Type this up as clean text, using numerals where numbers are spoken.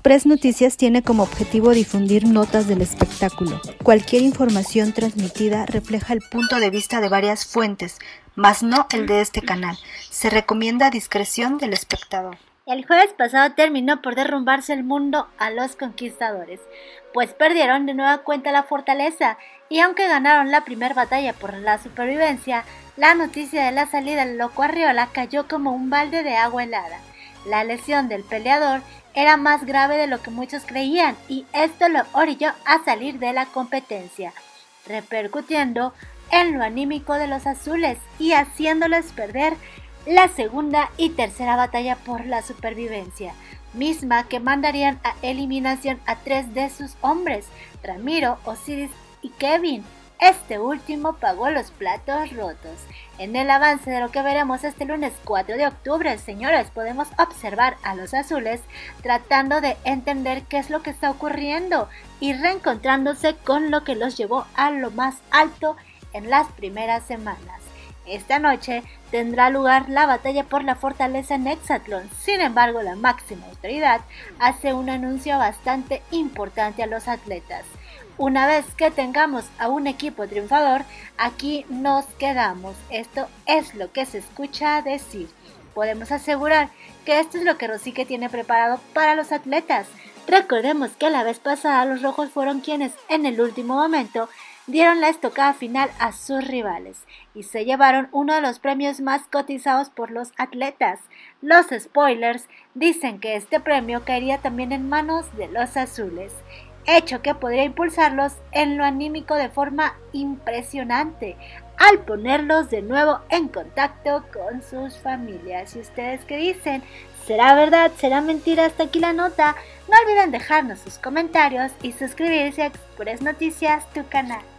Express Noticias tiene como objetivo difundir notas del espectáculo. Cualquier información transmitida refleja el punto de vista de varias fuentes, mas no el de este canal. Se recomienda discreción del espectador. El jueves pasado terminó por derrumbarse el mundo a los conquistadores, pues perdieron de nueva cuenta la fortaleza, y aunque ganaron la primera batalla por la supervivencia, la noticia de la salida del loco Arriola cayó como un balde de agua helada. La lesión del peleador era más grave de lo que muchos creían, y esto lo orilló a salir de la competencia, repercutiendo en lo anímico de los azules y haciéndoles perder la segunda y tercera batalla por la supervivencia, misma que mandarían a eliminación a 3 de sus hombres, Ramiro, Osiris y Kevin. Este último pagó los platos rotos. En el avance de lo que veremos este lunes 4 de octubre, señores, podemos observar a los azules tratando de entender qué es lo que está ocurriendo y reencontrándose con lo que los llevó a lo más alto en las primeras semanas. Esta noche tendrá lugar la batalla por la fortaleza en Hexatlón. Sin embargo, la máxima autoridad hace un anuncio bastante importante a los atletas. Una vez que tengamos a un equipo triunfador, aquí nos quedamos. Esto es lo que se escucha decir. Podemos asegurar que esto es lo que Rosique tiene preparado para los atletas. Recordemos que la vez pasada los rojos fueron quienes en el último momento dieron la estocada final a sus rivales y se llevaron uno de los premios más cotizados por los atletas. Los spoilers dicen que este premio caería también en manos de los azules, hecho que podría impulsarlos en lo anímico de forma impresionante al ponerlos de nuevo en contacto con sus familias. ¿Y ustedes qué dicen? ¿Será verdad? ¿Será mentira? Hasta aquí la nota. No olviden dejarnos sus comentarios y suscribirse a Express Noticias, tu canal.